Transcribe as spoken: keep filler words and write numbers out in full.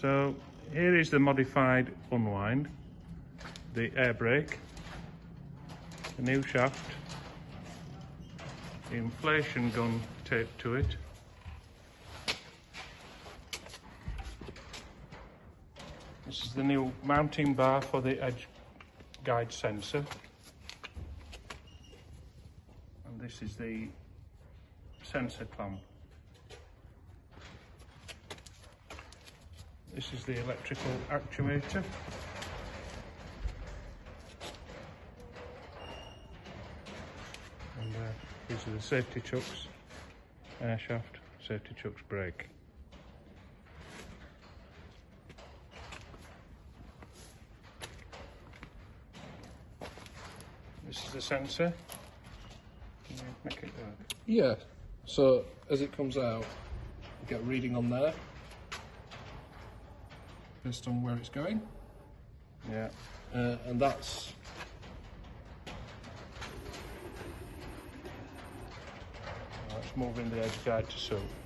So here is the modified unwind, the air brake, the new shaft, the inflation gun taped to it, this is the new mounting bar for the edge guide sensor, and this is the sensor clamp. This is the electrical actuator. And uh, these are the safety chucks, air shaft, safety chucks, brake. This is the sensor. Can you make it work? Yeah, so as it comes out, you get a reading on there, based on where it's going. Yeah. Uh, and that's That's moving the edge guide to suit.